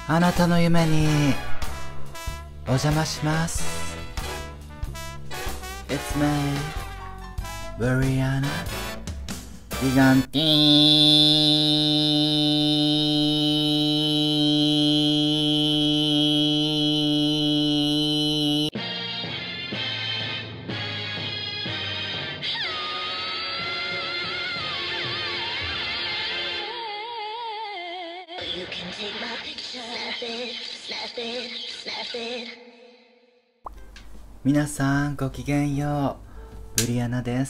あなたの夢にお邪魔します。 It's me, Brianna ギガンティー。皆さんごきげんよう、ブリアナです。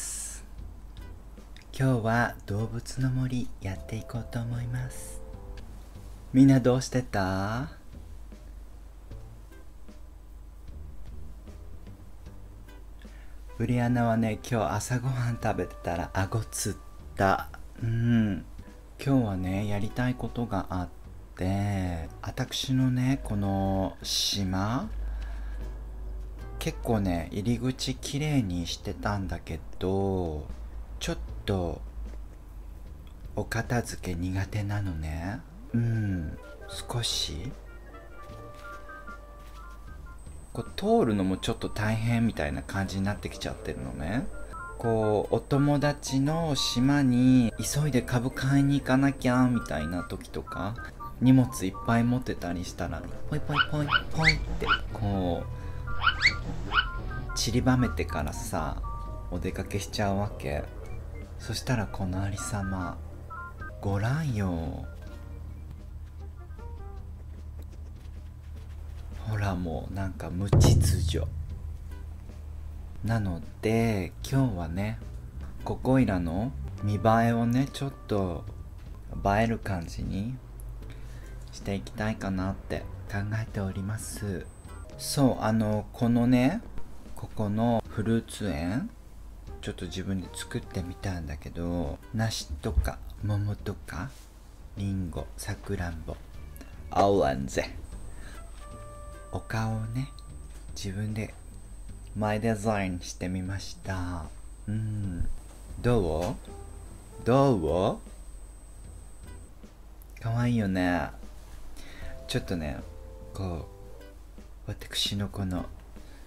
今日は動物の森やっていこうと思います。みんなどうしてた？ブリアナはね、今日朝ごはん食べてたら顎つった。今日はね、やりたいことがあって、私のね、この島結構ね、入り口きれいにしてたんだけど、ちょっとお片付け苦手なのね。少しこう通るのもちょっと大変みたいな感じになってきちゃってるのね。こうお友達の島に急いで株買いに行かなきゃみたいな時とか、荷物いっぱい持ってたりしたらポイポイポイポイってこう散りばめてからさ、お出かけしちゃうわけ。そしたらこのありさまご覧よ。ほらもうなんか無秩序なので、今日はね、ここいらの見栄えをね、ちょっと映える感じにしていきたいかなって考えております。そう、このね、ここのフルーツ園ちょっと自分で作ってみたんだけど、梨とか桃とかリンゴ、さくらんぼ、オレンジ、お顔をね、自分でマイデザインしてみました。どうかわいいよね。ちょっとね、こう私のこの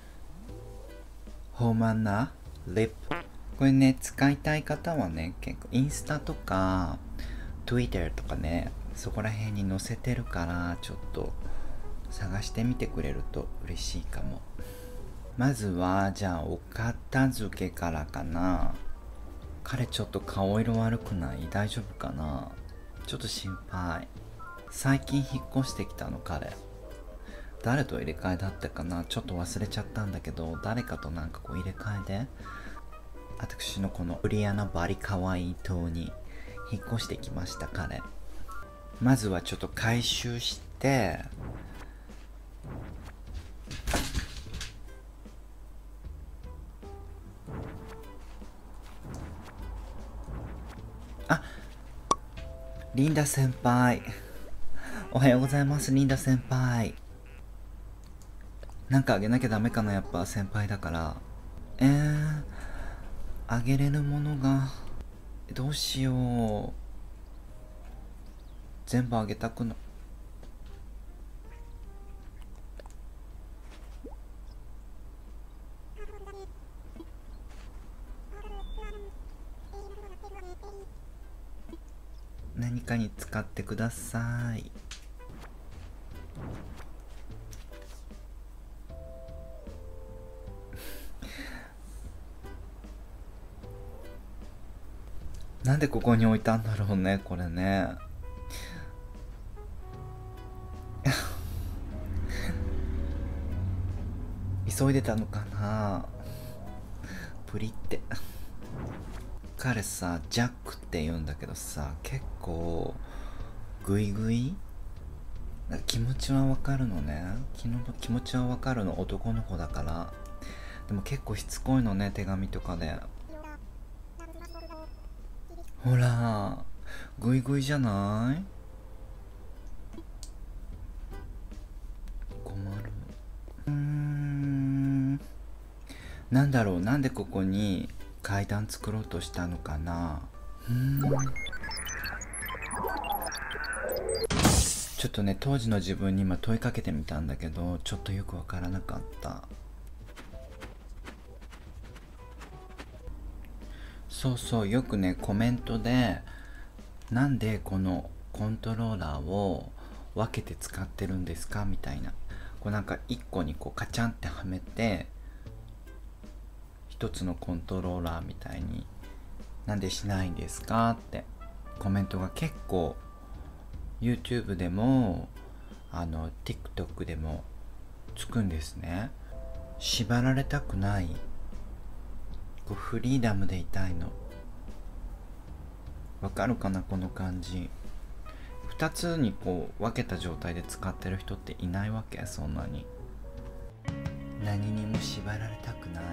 豊満なリップ、これね、使いたい方はね、結構インスタとか Twitter とかね、そこら辺に載せてるから、ちょっと探してみてくれると嬉しいかも。まずはじゃあお片付けからかな。彼ちょっと顔色悪くない？大丈夫かな？ちょっと心配。最近引っ越してきたの彼。誰と入れ替えだったかな、ちょっと忘れちゃったんだけど、誰かとなんかこう入れ替えで私のこのブリアナバリかわいい島に引っ越してきました彼。まずはちょっと回収して、あ、リンダ先輩、おはようございます。リンダ先輩、なんかあげなきゃダメかな、やっぱ先輩だから。あげれるものがどうしよう。全部あげたくな。何かに使ってください。なんでここに置いたんだろうね、これね。急いでたのかな。プリって。彼さ、ジャックって言うんだけどさ、結構グイグイ気持ちはわかるのね。気持ちはわかるの、男の子だから。でも結構しつこいのね、手紙とかで。ほらグイグイじゃない？困る。なんだろう、なんでここに階段作ろうとしたのかな。ちょっちょっとね、当時の自分に今問いかけてみたんだけど、ちょっとよくわからなかった。そうそう、よくねコメントで、なんでこのコントローラーを分けて使ってるんですかみたいな、こうなんか1個にこうカチャンってはめて一つのコントローラーみたいになんでしないんですかってコメントが結構 YouTube でもTikTok でもつくんですね。縛られたくない、こうフリーダムでいたいの。わかるかな、この感じ。2つにこう分けた状態で使ってる人っていないわけ、そんなに。何にも縛られたくない。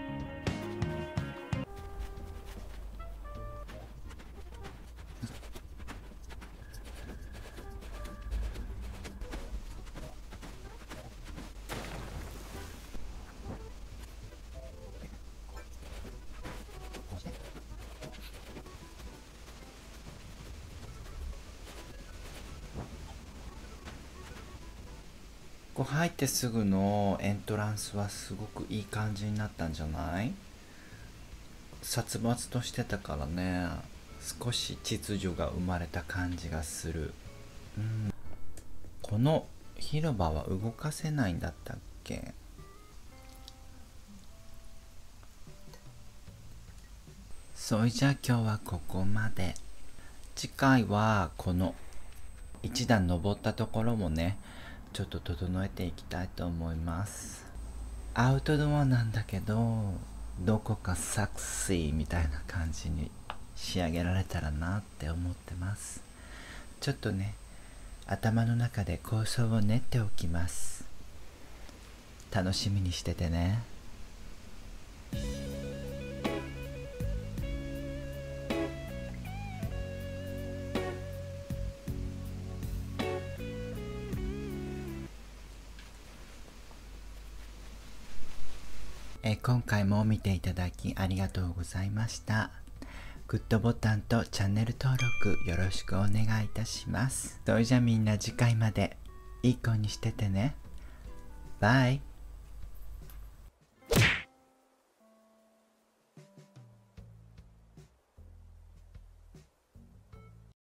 こう入ってすぐのエントランスはすごくいい感じになったんじゃない？殺伐としてたからね、少し秩序が生まれた感じがする。この広場は動かせないんだったっけ？それじゃあ今日はここまで。次回はこの一段登ったところもね、ちょっと整えていきたいと思います。アウトドアなんだけど、どこかサクシーみたいな感じに仕上げられたらなって思ってます。ちょっとね、頭の中で構想を練っておきます。楽しみにしててね。今回も見ていただきありがとうございました。グッドボタンとチャンネル登録よろしくお願いいたします。それじゃみんな次回までいい子にしててね。バイ。